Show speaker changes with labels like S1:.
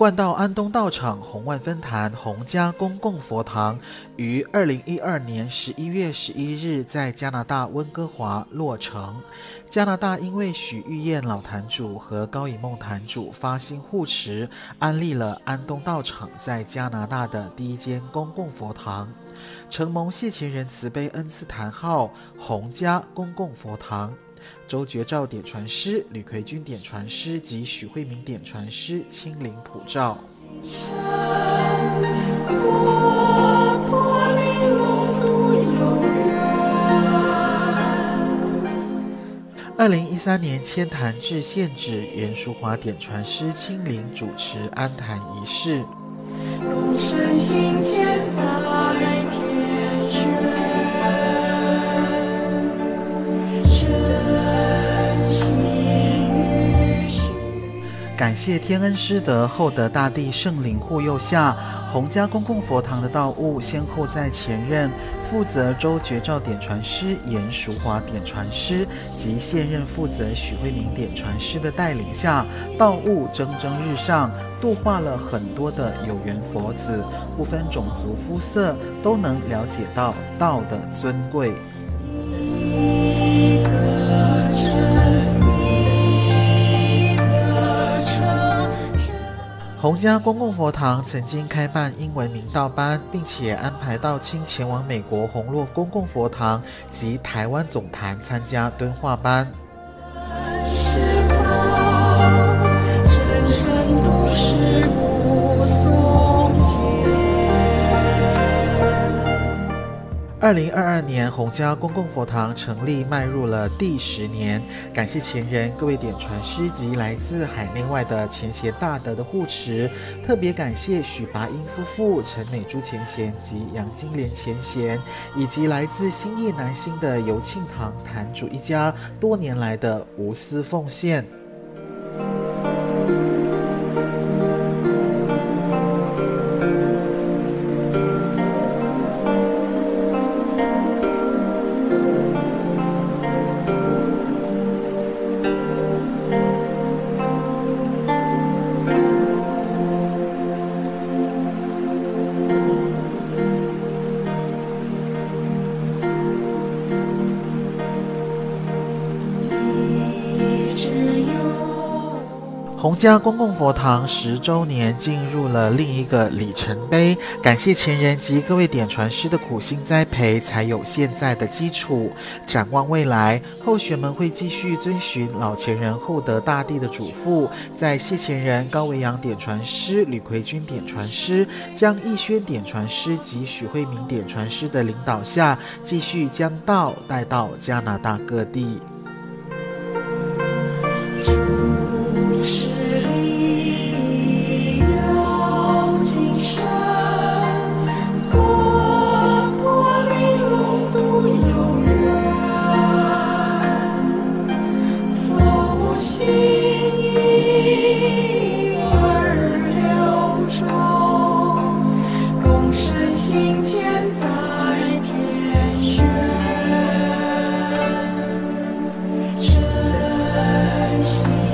S1: 冠道安东道场弘万分坛洪家公共佛堂于2012年11月11日在加拿大温哥华落成。加拿大因为许玉燕老坛主和高以梦坛主发心护持，安立了安东道场在加拿大的第一间公共佛堂，承蒙谢前人慈悲恩赐坛号洪家公共佛堂。周觉照点传师、吕奎君点传师及许慧明点传师亲临普照。2013年迁坛至现址，袁淑华点传师亲临主持安坛仪式。
S2: 共生心间白天玄，
S1: 感谢天恩师德厚德大帝圣灵护佑下，洪家公共佛堂的道务先后在前任负责周觉照点传师、严淑华点传师及现任负责许慧明点传师的带领下，道务蒸蒸日上，度化了很多的有缘佛子，不分种族肤色，都能了解到道的尊贵。洪家公共佛堂曾经开办英文明道班，并且安排道亲前往美国宏洛公共佛堂及台湾总坛参加敦化班。2022年，洪家公共佛堂成立迈入了第10年，感谢前人各位点传师及来自海内外的前贤大德的护持，特别感谢许拔英夫妇、陈美珠前贤及杨金莲前贤，以及来自新义南新的游庆堂坛主一家多年来的无私奉献。洪家公共佛堂10周年进入了另一个里程碑，感谢前人及各位点传师的苦心栽培，才有现在的基础。展望未来，后学们会继续遵循老前人厚德大帝的嘱咐，在谢前人高维扬点传师、吕奎君点传师、江义轩点传师及许慧明点传师的领导下，继续将道带到加拿大各地。
S2: 珍惜